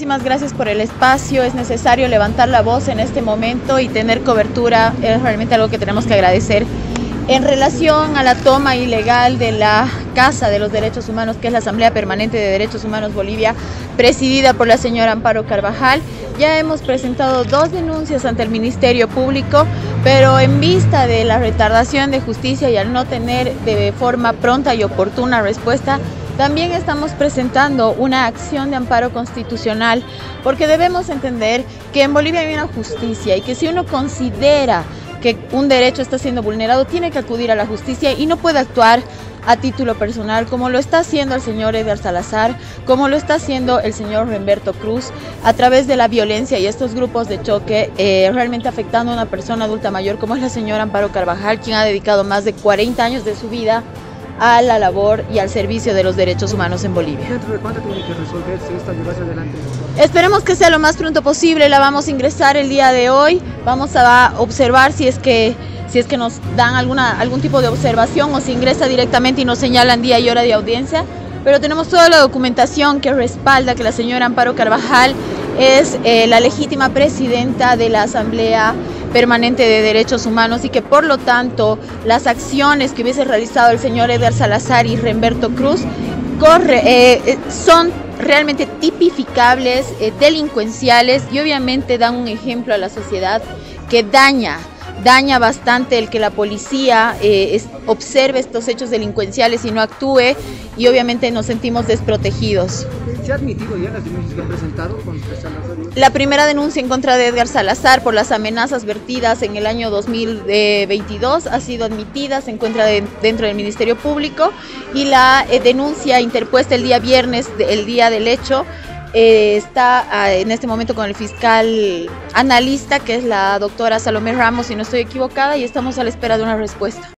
Muchísimas gracias por el espacio. Es necesario levantar la voz en este momento y tener cobertura. Es realmente algo que tenemos que agradecer. En relación a la toma ilegal de la Casa de los Derechos Humanos, que es la Asamblea Permanente de Derechos Humanos Bolivia, presidida por la señora Amparo Carvajal, ya hemos presentado 2 denuncias ante el Ministerio Público, pero en vista de la retardación de justicia y al no tener de forma pronta y oportuna respuesta, también estamos presentando una acción de amparo constitucional, porque debemos entender que en Bolivia hay una justicia y que si uno considera que un derecho está siendo vulnerado, tiene que acudir a la justicia y no puede actuar a título personal, como lo está haciendo el señor Edgar Salazar, como lo está haciendo el señor Remberto Cruz, a través de la violencia y estos grupos de choque, realmente afectando a una persona adulta mayor, como es la señora Amparo Carvajal, quien ha dedicado más de 40 años de su vida a la labor y al servicio de los derechos humanos en Bolivia. ¿Dentro de cuánto tiene que resolverse esta llevarse adelante? Esperemos que sea lo más pronto posible. La vamos a ingresar el día de hoy. Vamos a observar si es que nos dan algún tipo de observación o si ingresa directamente y nos señalan día y hora de audiencia. Pero tenemos toda la documentación que respalda que la señora Amparo Carvajal es la legítima presidenta de la Asamblea Permanente de Derechos Humanos y que por lo tanto las acciones que hubiese realizado el señor Edgar Salazar y Remberto Cruz son realmente tipificables, delincuenciales y obviamente dan un ejemplo a la sociedad que daña bastante el que la policía observe estos hechos delincuenciales y no actúe, y obviamente nos sentimos desprotegidos. ¿Se ha admitido ya las denuncias que han presentado contra Salazar? La primera denuncia en contra de Edgar Salazar por las amenazas vertidas en el año 2022 ha sido admitida, se encuentra dentro del Ministerio Público, y la denuncia interpuesta el día viernes, el día del hecho, está en este momento con el fiscal analista, que es la doctora Salomé Ramos, si no estoy equivocada, y estamos a la espera de una respuesta.